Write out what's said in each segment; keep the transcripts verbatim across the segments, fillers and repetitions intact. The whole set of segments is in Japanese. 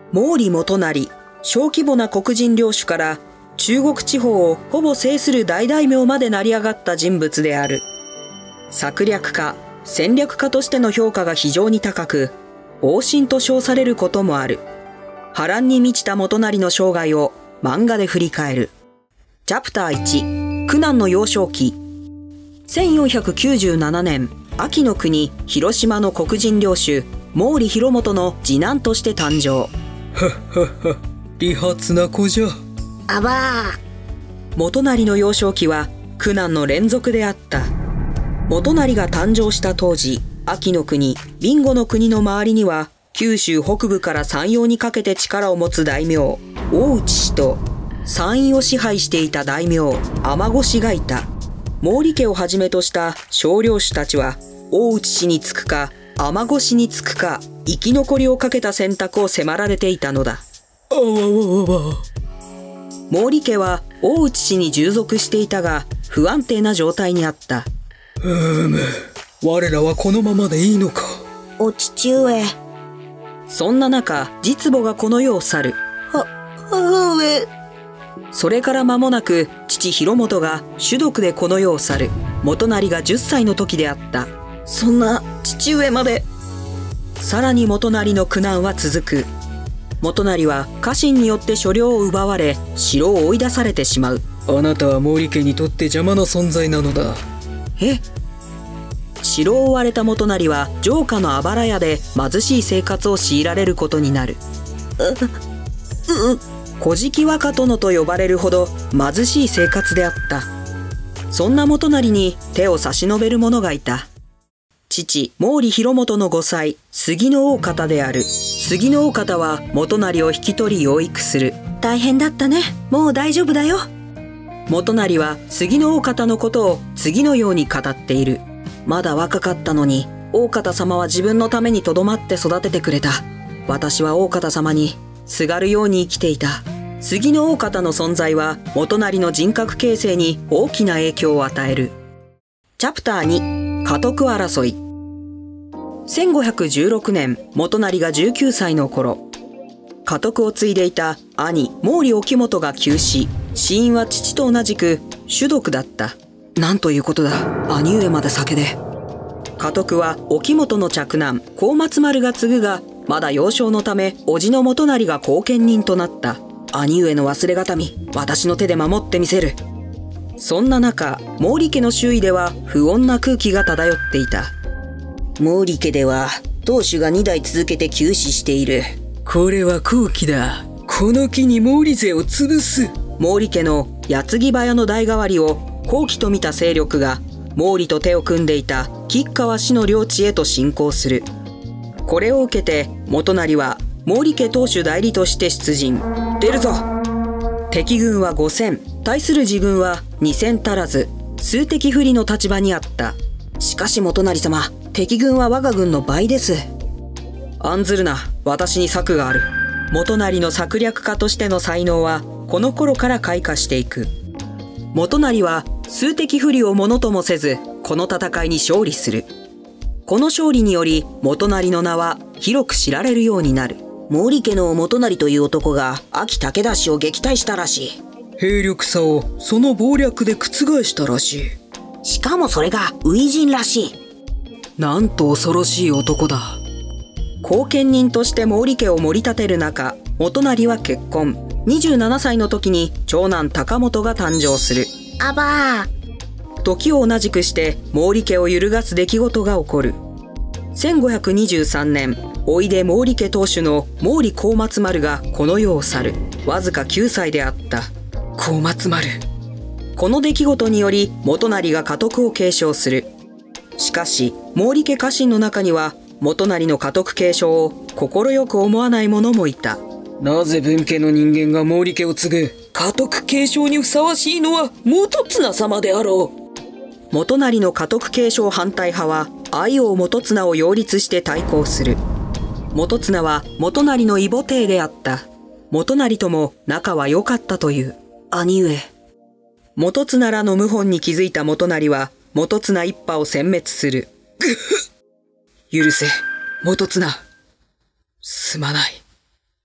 毛利元就、小規模な黒人領主から中国地方をほぼ制する大大名まで成り上がった人物である。策略家、戦略家としての評価が非常に高く、王神と称されることもある。波乱に満ちた元就の生涯を漫画で振り返る。チャプターいち、苦難の幼少期。せんよんひゃくきゅうじゅうななねん、安芸国広島の黒人領主、毛利広元の次男として誕生。 はっはっは、利発な子じゃ。 あばあ。 元就の幼少期は苦難の連続であった。元就が誕生した当時、安芸国、備後の国の周りには、九州北部から山陽にかけて力を持つ大名、大内氏と、山陰を支配していた大名、尼子氏がいた。毛利家をはじめとした少領主たちは、大内氏につくか、尼子氏につくか、生き残りをかけた選択を迫られていたのだ。 あわわわわ。 毛利家は大内氏に従属していたが、不安定な状態にあった。 うーむ、我らはこのままでいいのか。 お父上。 そんな中、実母がこの世を去る。 は、母上。 それから間もなく、父広元が種毒でこの世を去る。元就がじゅっさいの時であった。 そんな父上まで。 さらに元就の苦難は続く。元就は家臣によって所領を奪われ、城を追い出されてしまう。 あなたは毛利家にとって邪魔な存在なのだ。 え？城を追われた元就は城下のあばら屋で貧しい生活を強いられることになる。 う、う、 小敷若殿と呼ばれるほど貧しい生活であった。そんな元就に手を差し伸べる者がいた。父、毛利広元のごさい、杉の大方である。杉の大方は元就を引き取り養育する。 大変だったね。もう大丈夫だよ。 元就は杉の大方のことを次のように語っている。まだ若かったのに、大方様は自分のためにとどまって育ててくれた。私は大方様にすがるように生きていた。杉の大方の存在は元就の人格形成に大きな影響を与える。チャプターに、家督争い。せんごひゃくじゅうろくねん、元就がじゅうきゅうさいの頃、家督を継いでいた兄、毛利興元が急死。死因は父と同じく種毒だった。なんということだ。兄上まで酒で。家督は興元の嫡男、高松丸が継ぐが、まだ幼少のため、叔父の元就が後見人となった。兄上の忘れがたみ、私の手で守ってみせる。そんな中、毛利家の周囲では不穏な空気が漂っていた。 毛利家では当主がにだい続けて急死している。 これは好機だ。この機に毛利勢を潰す。 毛利家の矢継ぎ早の代替わりを好機と見た勢力が毛利と手を組んでいた吉川氏の領地へと侵攻する。これを受けて元就は毛利家当主代理として出陣。出るぞ。敵軍はごせん、対する自軍はにせん足らず、数的不利の立場にあった。 しかし元就様、敵軍は我が軍の倍です。 案ずるな、私に策がある。元就の策略家としての才能はこの頃から開花していく。元就は数的不利をものともせず、この戦いに勝利する。この勝利により元就の名は広く知られるようになる。 毛利家の元就という男が安芸武田氏を撃退したらしい。 兵力差をその謀略で覆したらしい。 しかもそれが初陣らしい。 なんと恐ろしい男だ。 後見人として毛利家を盛り立てる中、元就は結婚。にじゅうななさいの時に長男高本が誕生する。 あばー。 時を同じくして毛利家を揺るがす出来事が起こる。せんごひゃくにじゅうさんねん、おいで毛利家当主の毛利高松丸がこの世を去る。わずかきゅうさいであった。 高松丸。 この出来事により元就が家督を継承する。しかし毛利家家臣の中には元就の家督継承を快く思わない者もいた。 なぜ分家の人間が毛利家を継ぐ？家督継承にふさわしいのは元綱様であろう。 元就の家督継承反対派は相王元綱を擁立して対抗する。元綱は元就の異母弟であった。元就とも仲は良かったという。 兄上。 元綱らの謀反に気づいた元就は元綱一派を殲滅する。 許せ、元綱。すまない。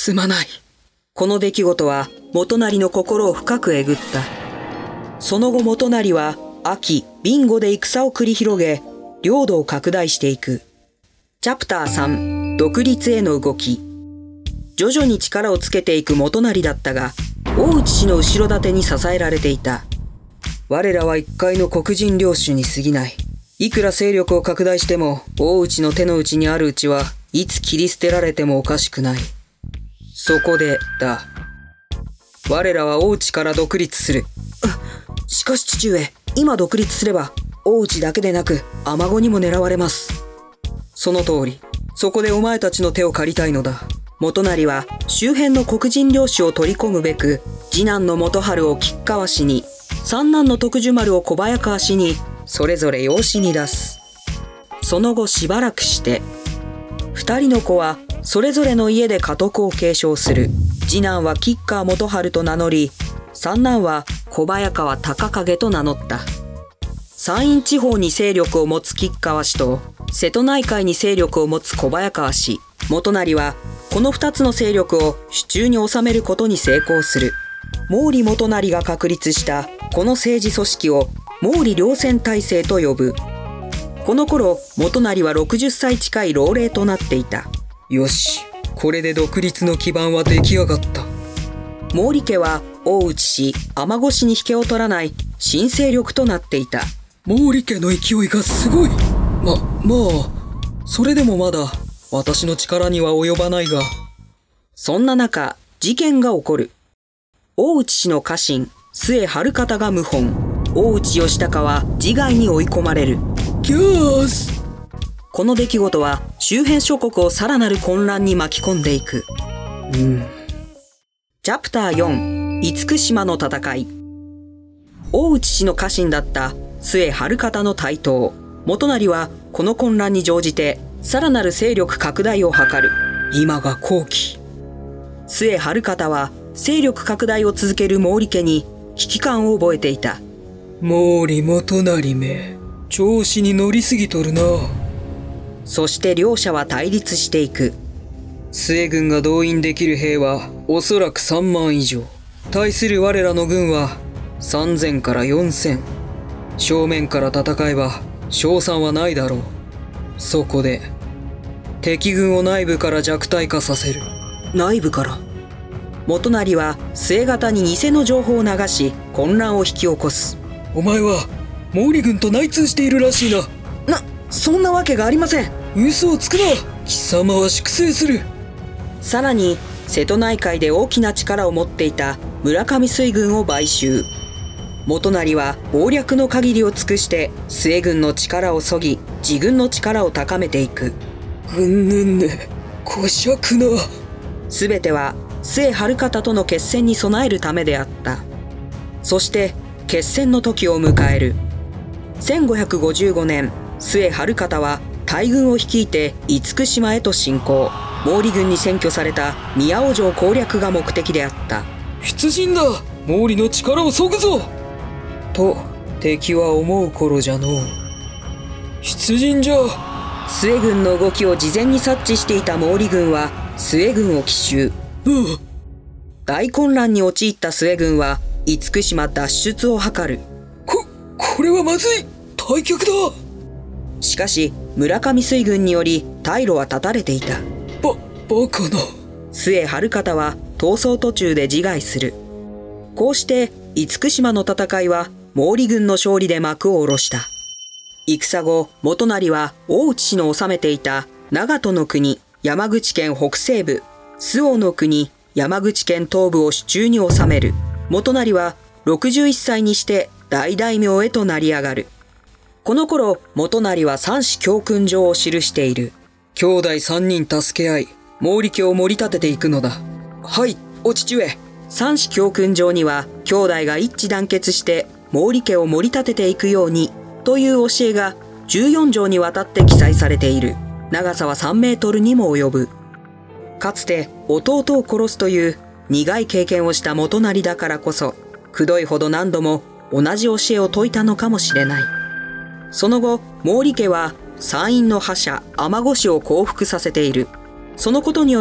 すまない。 この出来事は元就の心を深くえぐった。その後元就は秋、備後で戦を繰り広げ、領土を拡大していく。チャプターさん、独立への動き。徐々に力をつけていく元就だったが、大内氏の後ろ盾に支えられていた。我らは一介の黒人領主に過ぎない。いくら勢力を拡大しても、大内の手の内にあるうちはいつ切り捨てられてもおかしくない。そこでだ。我らは大内から独立する。しかし父上、今独立すれば、大内だけでなく、尼子にも狙われます。その通り。そこでお前たちの手を借りたいのだ。元就は、周辺の黒人領主を取り込むべく、次男の元春を吉川氏に、三男の徳寿丸を小早川氏に、それぞれ養子に出す。その後しばらくして、二人の子は、それぞれの家で家督を継承する。次男は吉川元春と名乗り、三男は小早川高景と名乗った。山陰地方に勢力を持つ吉川氏と、瀬戸内海に勢力を持つ小早川氏、元就は、この二つの勢力を手中に収めることに成功する。毛利元就が確立したこの政治組織を毛利両専体制と呼ぶ。この頃、元就はろくじゅっさい近い老齢となっていた。 よし、これで独立の基盤は出来上がった。 毛利家は大内氏、尼子氏に引けを取らない新勢力となっていた。 毛利家の勢いがすごい。ま、まあ、それでもまだ私の力には及ばないが。 そんな中、事件が起こる。大内氏の家臣、末春方が謀反。大内義高は自害に追い込まれる。 ギャース。 この出来事は周辺諸国をさらなる混乱に巻き込んでいく。 うん。 チャプターよん、厳島の戦い。大内氏の家臣だった末春方の台頭。元就はこの混乱に乗じてさらなる勢力拡大を図る。 今が好機。 末春方は勢力拡大を続ける毛利家に危機感を覚えていた。 毛利元就め、調子に乗りすぎとるな。 そして両者は対立していく。 末軍が動員できる兵はおそらくさんまん以上。対する我らの軍はさんぜんからよんせん。正面から戦えば勝算はないだろう。そこで敵軍を内部から弱体化させる。 内部から。元就は末方に偽の情報を流し混乱を引き起こす。 お前は毛利軍と内通しているらしいな。 な、そんなわけがありません。 嘘をつくな。貴様は粛清する。 さらに瀬戸内海で大きな力を持っていた村上水軍を買収。元就は謀略の限りを尽くして末軍の力を削ぎ自軍の力を高めていく。 うんぬんね、こしゃくな。 すべては末春方との決戦に備えるためであった。そして決戦の時を迎える。せんごひゃくごじゅうごねん、末春方は大軍を率いて厳島へと進行。毛利軍に占拠された宮尾城攻略が目的であった。 出陣だ。毛利の力を削ぐぞ。と敵は思う頃じゃのう。出陣じゃ。 末軍の動きを事前に察知していた毛利軍は末軍を奇襲。 う大混乱に陥った末軍は厳島脱出を図る。 こ、これはまずい。退却だ。 しかし村上水軍により退路は断たれていた。 ば、バカな。 末春方は逃走途中で自害する。こうして厳島の戦いは毛利軍の勝利で幕を下ろした。戦後、元就は大内氏の治めていた長門の国、山口県北西部、周防の国、山口県東部を手中に収める。元就はろくじゅういっさいにして大大名へと成り上がる。この頃、元就は三子教訓状を記している。 兄弟三人助け合い、毛利家を盛り立てていくのだ。はい、お父上。 三子教訓状には、兄弟が一致団結して毛利家を盛り立てていくようにという教えがじゅうよんじょうにわたって記載されている。長さはさんメートルにも及ぶ。かつて弟を殺すという苦い経験をした元就だからこそ、くどいほど何度も同じ教えを説いたのかもしれない。その後、毛利家は山陰の覇者、尼子氏を降伏させている。そのことにより、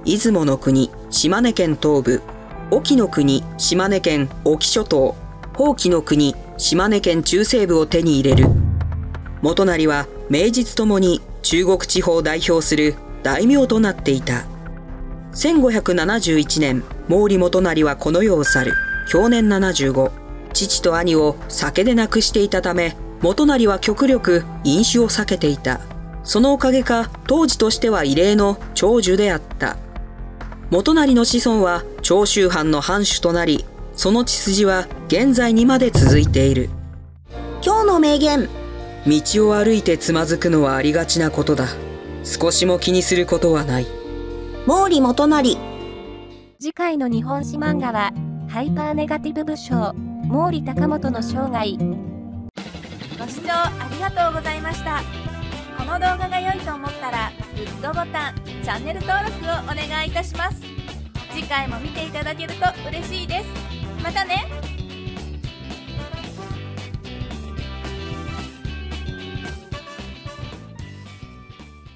出雲の国、島根県東部、隠岐の国、島根県隠岐諸島、宝器の国、島根県中西部を手に入れる。元就は名実ともに中国地方を代表する大名となっていた。せんごひゃくななじゅういちねん、毛利元就はこの世を去る。享年ななじゅうご。父と兄を酒で亡くしていたため、元就は極力飲酒を避けていた。そのおかげか、当時としては異例の長寿であった。元就の子孫は長州藩の藩主となり、その血筋は現在にまで続いている。 今日の名言。 道を歩いてつまずくのはありがちなことだ。少しも気にすることはない。 毛利元就。 次回の日本史漫画は、ハイパーネガティブ武将、毛利隆元の生涯。ご視聴ありがとうございました。この動画が良いと思ったら、グッドボタン、チャンネル登録をお願いいたします。次回も見ていただけると嬉しいです。またね。